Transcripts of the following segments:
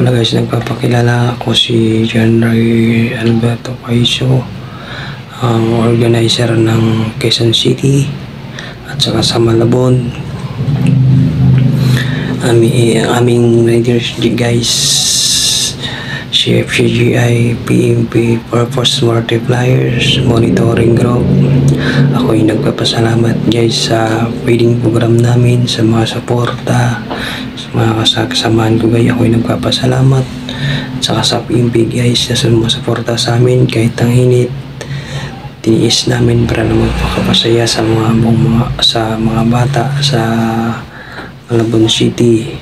pala guys, nagpapakilala ako si John Ray Alberto Paiso, ang organizer ng Quezon City at saka sa Malabon. Aming leaders guys, CFCGI, PMP, Purpose Multipliers, Monitoring Group. Ako'y nagpapasalamat guys sa feeding program namin, sa mga suporta, sa mga kasamahan ko guys. Ako'y nagpapasalamat. Saka sa PMP guys na sumusuporta sa amin kahit ang init. Tiniis namin para na magpakapasaya sa mga bata sa Malabon City.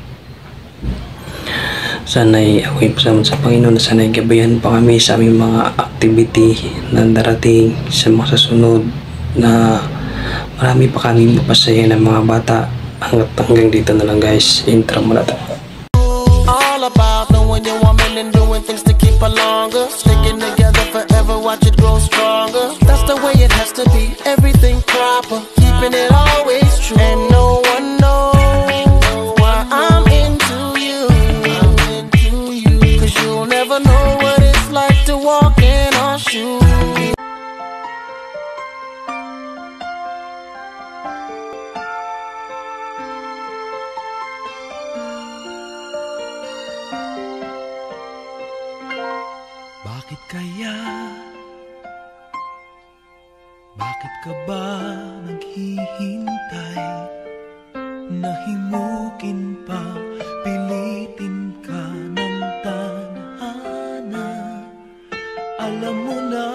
Sana'y ako'y pasalamat sa Panginoon na sana'y gabayan pa kami sa aming mga activity na darating sa mga susunod, na marami pa kami mapasaya ng mga bata. Hanggang dito na lang guys. Intro muna tayo. All about knowing your woman and doing things to keep her longer, sticking together forever, watch it grow stronger. That's the way it has to be, everything proper, keeping it always true. And no one knows why I'm into you, cause you'll never know what it's like to walk in our shoes. Bakit kaya? Bakit ka ba naghihintay? Nahimukin pa, pilitin ka ng tadhana. Alam mo na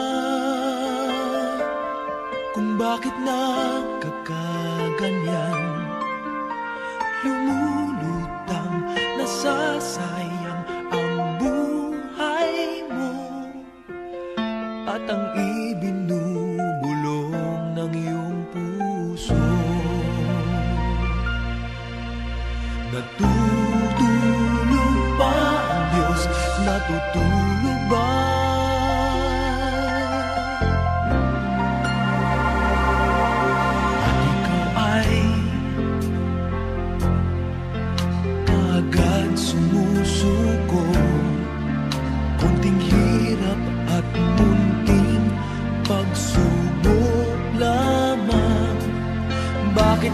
kung bakit nagkakaganyan. Lumulutang, nasasayang ang buhay mo at ang ibinubulong ng iyong puso. Natutulog ba ang Diyos? Natutulog ba? At ikaw ay agad sumusuko, konting hirap at munting pagsubok lamang. Bakit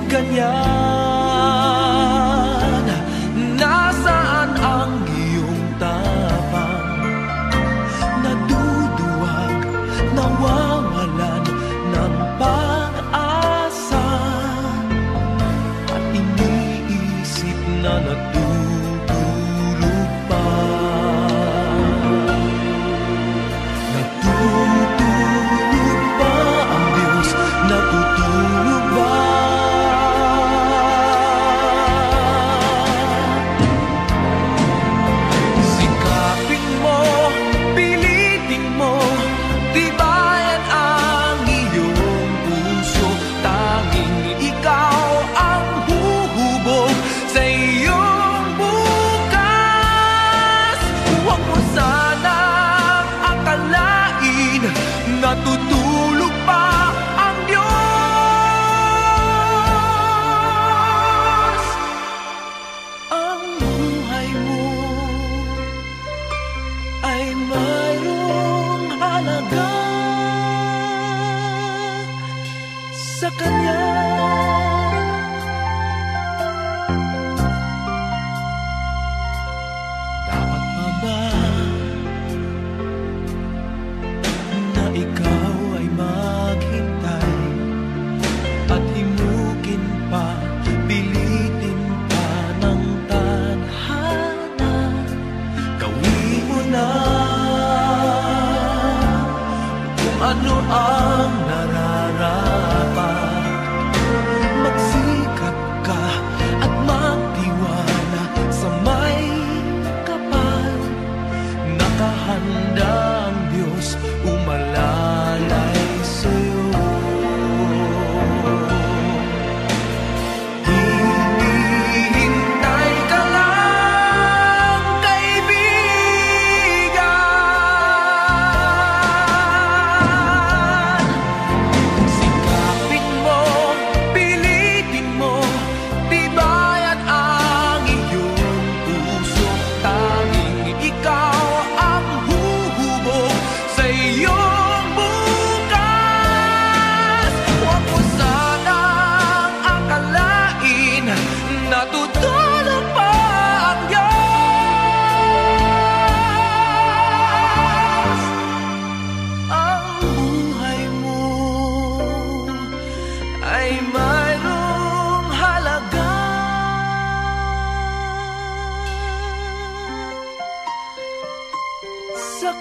ganyan? Nasaan ang iyong tapang? Naduduwag, nawawalan ng pag-asa, at iniisip na natutulog pa. Natutulog ba ang Diyos? Natutulog ba? Sikapin mo, pilitin mo, tibayan ang iyong puso. Tanging ikaw ang huhubog sa iyong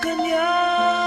Kanya